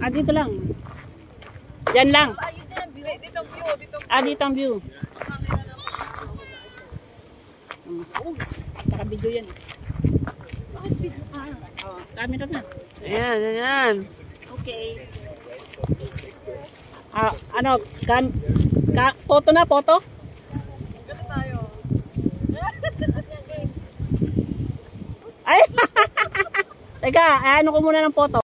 dito lang. Diyan lang. Dito ang view. Dito ang view. Naka-video yan. Camera na. Ayan. Okay. Photo na, photo? Ganun tayo. Ay! Teka, ano ko muna ng photo.